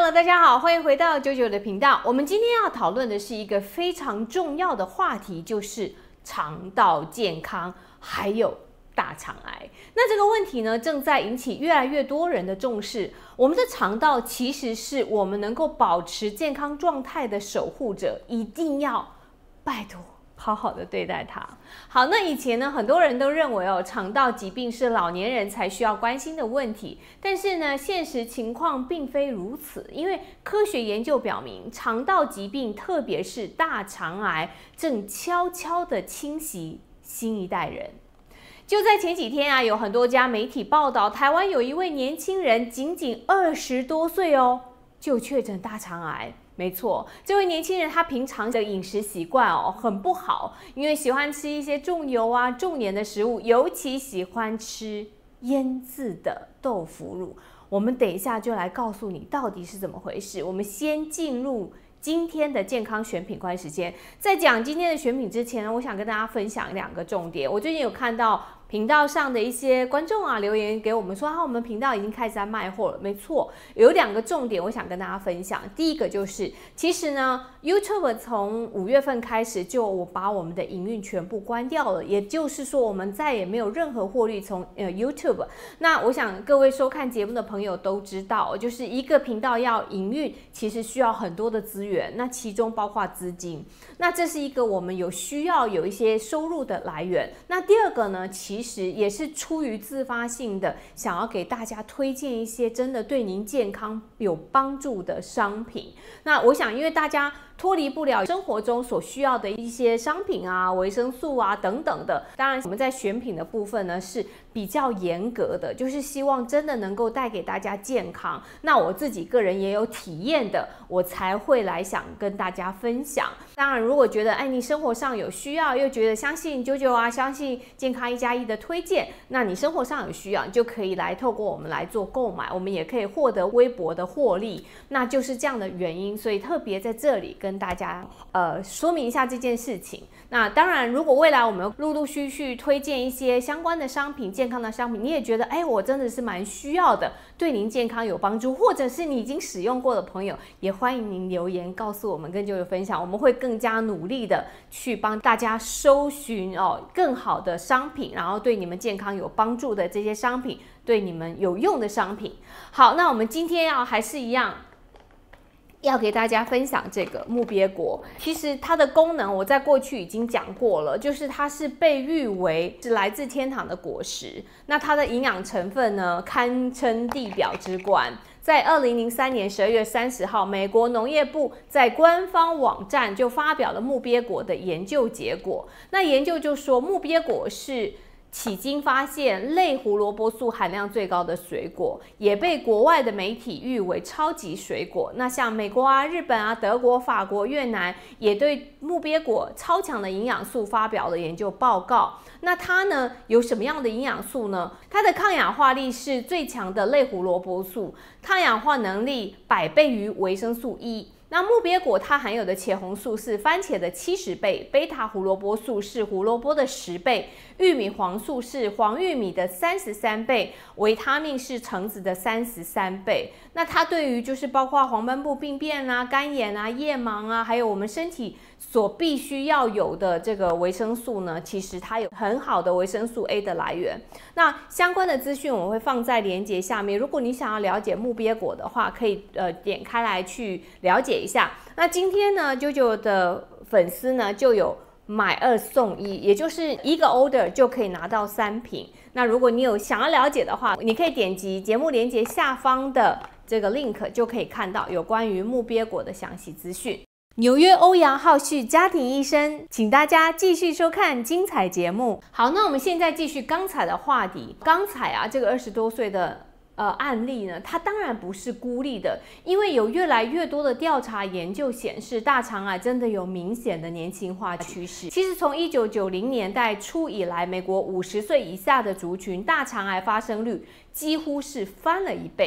Hello， 大家好，欢迎回到JoJo的频道。我们今天要讨论的是一个非常重要的话题，就是肠道健康，还有大肠癌。那这个问题呢，正在引起越来越多人的重视。我们的肠道其实是我们能够保持健康状态的守护者，一定要拜托好好的对待它。好，那以前呢，很多人都认为肠道疾病是老年人才需要关心的问题，但是呢，现实情况并非如此，因为科学研究表明，肠道疾病，特别是大肠癌，正悄悄地侵袭新一代人。就在前几天啊，有很多家媒体报道，台湾有一位年轻人，仅仅20多岁就确诊大肠癌。没错，这位年轻人他平常的饮食习惯很不好，因为喜欢吃一些重油啊、重盐的食物，尤其喜欢吃腌制的豆腐乳。我们等一下就来告诉你到底是怎么回事。我们先进入今天的健康选品观时间。在讲今天的选品之前呢，我想跟大家分享2个重点。我最近有看到频道上的一些观众啊留言给我们说，我们频道已经开始在卖货了。没错，有2个重点我想跟大家分享。第一个就是，其实呢 YouTube 从5月份开始就把我们的营运全部关掉了，也就是说我们再也没有任何获利从YouTube。那我想各位收看节目的朋友都知道，就是一个频道要营运，其实需要很多的资源，那其中包括资金。那这是一个我们需要有一些收入的来源。那第2个呢，其实也是出于自发性的，想要给大家推荐一些真的对您健康有帮助的商品。那我想，因为大家脱离不了生活中所需要的一些商品啊、维生素啊等等的。当然，我们在选品的部分呢是比较严格的，就是希望真的能够带给大家健康。那我自己个人也有体验的，我才会来想跟大家分享。当然，如果觉得你生活上有需要，又觉得相信JoJo啊，相信健康1+1的推荐，那你生活上有需要，你就可以来透过我们来做购买，我们也可以获得微薄的获利。那就是这样的原因，所以特别在这里跟大家说明一下这件事情。那当然，如果未来我们陆陆续续推荐一些相关的商品、健康的商品，你也觉得我真的是蛮需要的，对您健康有帮助，或者是你已经使用过的朋友，也欢迎您留言告诉我们，跟JoJo分享，我们会更加努力的去帮大家搜寻更好的商品，然后对你们健康有帮助的这些商品，对你们有用的商品。好，那我们今天还是一样，要给大家分享这个木鳖果。其实它的功能我在过去已经讲过了，就是它是被誉为是来自天堂的果实。那它的营养成分呢，堪称地表之冠。在2003年12月30号，美国农业部在官方网站就发表了木鳖果的研究结果。那研究就说，木鳖果是迄今发现类胡萝卜素含量最高的水果，也被国外的媒体誉为超级水果。那像美国啊、日本啊、德国、法国、越南也对木鳖果超强的营养素发表了研究报告。那它呢有什么样的营养素呢？它的抗氧化力是最强的类胡萝卜素，抗氧化能力100倍于维生素 E。那木鳖果它含有的茄红素是番茄的70倍，贝塔胡萝卜素是胡萝卜的10倍，玉米黄素是黄玉米的33倍，维他命是橙子的33倍。那它对于就是包括黄斑部病变啊、肝炎啊、夜盲啊，还有我们身体所必须要有的这个维生素呢，其实它有很好的维生素 A 的来源。那相关的资讯我会放在连结下面，如果你想要了解木鳖果的话，可以点开来去了解一下。那今天呢，JoJo的粉丝呢就有买2送1，也就是1个 order 就可以拿到3瓶。那如果你有想要了解的话，你可以点击节目连结下方的这个 link， 就可以看到有关于木鳖果的详细资讯。纽约欧阳浩旭家庭医生，请大家继续收看精彩节目。好，那我们现在继续刚才的话题。刚才这个20多岁的案例呢，它当然不是孤立的，因为有越来越多的调查研究显示，大肠癌真的有明显的年轻化趋势。其实从1990年代初以来，美国50岁以下的族群大肠癌发生率几乎是翻了1倍。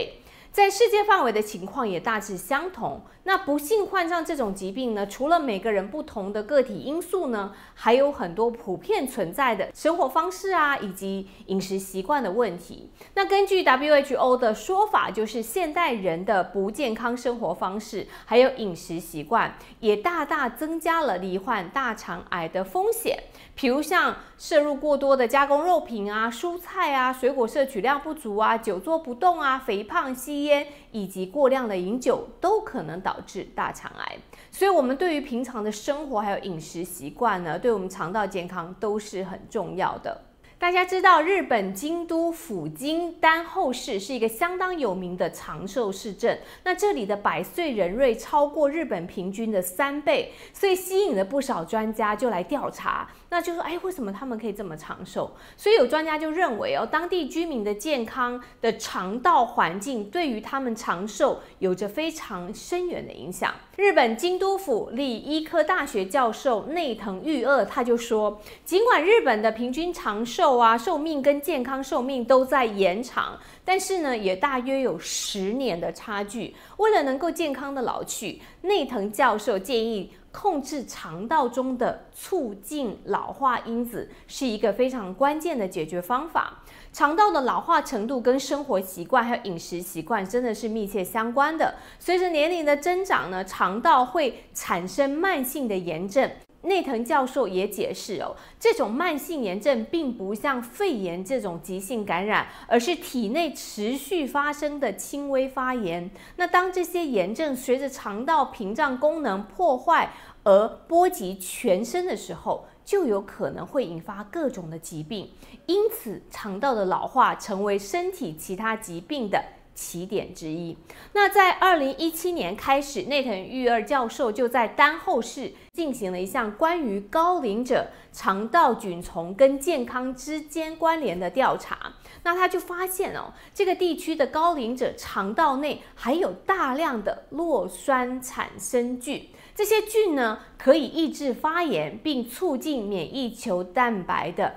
在世界范围的情况也大致相同。那不幸患上这种疾病呢，除了每个人不同的个体因素呢，还有很多普遍存在的生活方式啊，以及饮食习惯的问题。那根据 WHO 的说法，就是现代人的不健康生活方式，还有饮食习惯，也大大增加了罹患大肠癌的风险。比如像摄入过多的加工肉品啊、蔬菜啊、水果摄取量不足啊、久坐不动啊、肥胖、吸烟以及过量的饮酒，都可能导致大肠癌。所以，我们对于平常的生活还有饮食习惯呢，对我们肠道健康都是很重要的。大家知道，日本京都府京丹后市是一个相当有名的长寿市镇。那这里的百岁人瑞超过日本平均的3倍，所以吸引了不少专家就来调查。那就说，为什么他们可以这么长寿？所以有专家就认为当地居民的健康的肠道环境对于他们长寿有着非常深远的影响。日本京都府立医科大学教授内藤裕二他就说，尽管日本的平均长寿寿命跟健康寿命都在延长，但是呢，也大约有10年的差距。为了能够健康的老去，内藤教授建议控制肠道中的促进老化因子是一个非常关键的解决方法。肠道的老化程度跟生活习惯还有饮食习惯真的是密切相关的。随着年龄的增长呢，肠道会产生慢性的炎症。内藤教授也解释这种慢性炎症并不像肺炎这种急性感染，而是体内持续发生的轻微发炎。那当这些炎症随着肠道屏障功能破坏而波及全身的时候，就有可能会引发各种的疾病。因此，肠道的老化成为身体其他疾病的起点之一。那在2017年开始，内藤裕二教授就在丹后市进行了一项关于高龄者肠道菌丛跟健康之间关联的调查。那他就发现这个地区的高龄者肠道内还有大量的酪酸产生菌。这些菌呢，可以抑制发炎，并促进免疫球蛋白的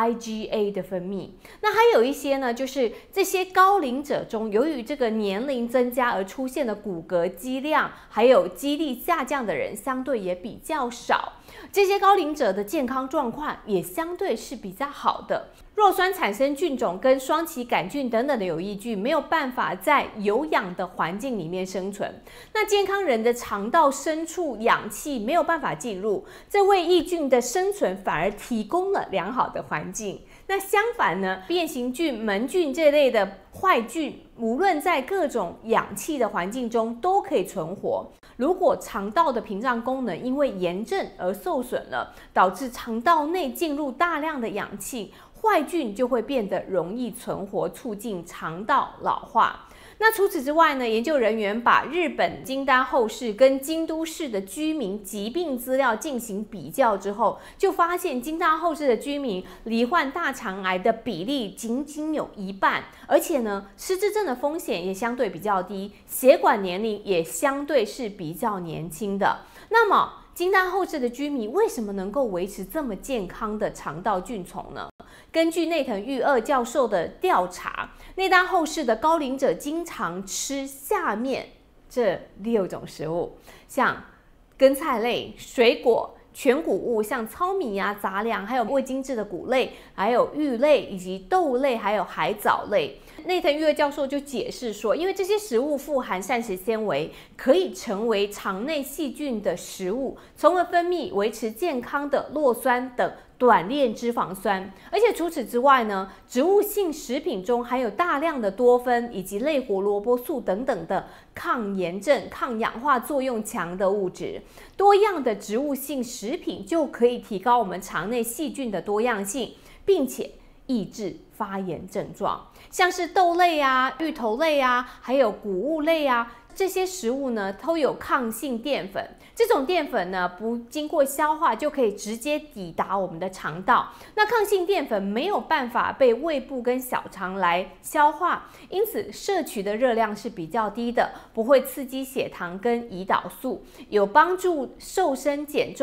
IgA 的分泌。那还有一些呢，就是这些高龄者中，由于这个年龄增加而出现的骨骼肌量还有肌力下降的人，相对也比较少。这些高龄者的健康状况也相对是比较好的。弱酸产生菌种跟双歧杆菌等等的有益菌没有办法在有氧的环境里面生存。那健康人的肠道深处氧气没有办法进入，这为益菌的生存反而提供了良好的环境。那相反呢，变形菌、门菌这类的坏菌，无论在各种氧气的环境中都可以存活。如果肠道的屏障功能因为炎症而受损了，导致肠道内进入大量的氧气，坏菌就会变得容易存活，促进肠道老化。那除此之外呢，研究人员把日本京丹后市跟京都市的居民疾病资料进行比较之后，就发现京丹后市的居民罹患大肠癌的比例仅仅有1半，而且呢，失智症的风险也相对比较低，血管年龄也相对是比较年轻的。那么京丹后市的居民为什么能够维持这么健康的肠道菌丛呢？根据内藤裕二教授的调查，内丹后市的高龄者经常吃下面这6种食物，像根菜类、水果、全谷物，像糙米啊、杂粮，还有未精制的谷类，还有芋类以及豆类，还有海藻类。内藤裕二教授就解释说，因为这些食物富含膳食纤维，可以成为肠内细菌的食物，从而分泌维持健康的酪酸等短链脂肪酸。而且除此之外呢，植物性食品中含有大量的多酚以及类胡萝卜素等等的抗炎症、抗氧化作用强的物质。多样的植物性食品就可以提高我们肠内细菌的多样性，并且抑制发炎症状。像是豆类啊、芋头类啊，还有谷物类啊，这些食物呢都有抗性淀粉。这种淀粉呢不经过消化就可以直接抵达我们的肠道。那抗性淀粉没有办法被胃部跟小肠来消化，因此摄取的热量是比较低的，不会刺激血糖跟胰岛素，有帮助瘦身减重，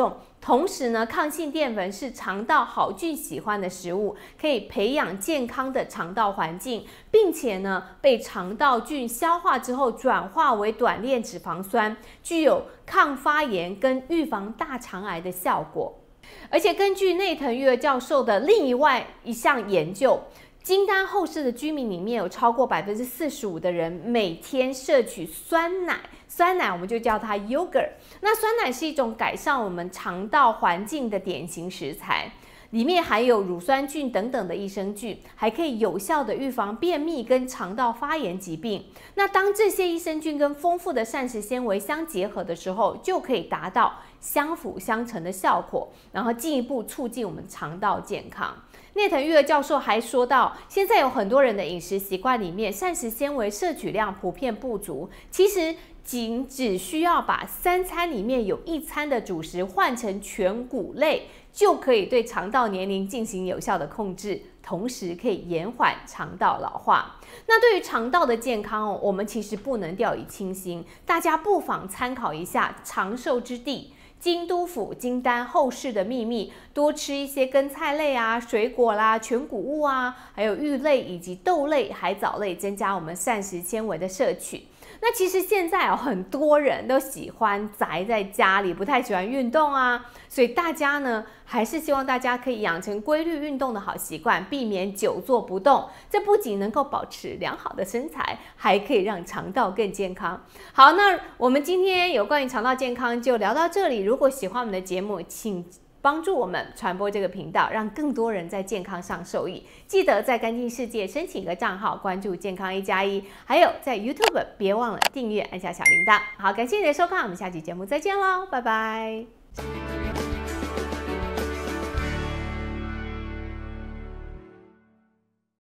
同时呢，抗性淀粉是肠道好菌喜欢的食物，可以培养健康的肠道环境，并且呢，被肠道菌消化之后转化为短链脂肪酸，具有抗发炎跟预防大肠癌的效果。而且根据内藤裕二教授的另外一项研究，金丹后市的居民里面有超过45%的人每天摄取酸奶，酸奶我们就叫它 yogurt。那酸奶是一种改善我们肠道环境的典型食材，里面含有乳酸菌等等的益生菌，还可以有效的预防便秘跟肠道发炎疾病。那当这些益生菌跟丰富的膳食纤维相结合的时候，就可以达到相辅相成的效果，然后进一步促进我们肠道健康。内藤裕二教授还说到，现在有很多人的饮食习惯里面膳食纤维摄取量普遍不足，其实只需要把3餐里面有1餐的主食换成全谷类，就可以对肠道年龄进行有效的控制，同时可以延缓肠道老化。那对于肠道的健康我们其实不能掉以轻心，大家不妨参考一下长寿之地京都府金丹后市的秘密，多吃一些根菜类啊、水果啦、全谷物啊，还有芋类以及豆类、海藻类，增加我们膳食纤维的摄取。那其实现在很多人都喜欢宅在家里，不太喜欢运动啊，所以大家呢还是希望大家可以养成规律运动的好习惯，避免久坐不动。这不仅能够保持良好的身材，还可以让肠道更健康。好，那我们今天有关于肠道健康就聊到这里。如果喜欢我们的节目，请帮助我们传播这个频道，让更多人在健康上受益。记得在干净世界申请一个账号，关注健康1+1，还有在 YouTube 别忘了订阅，按下小铃铛。好，感谢你的收看，我们下期节目再见喽，拜拜。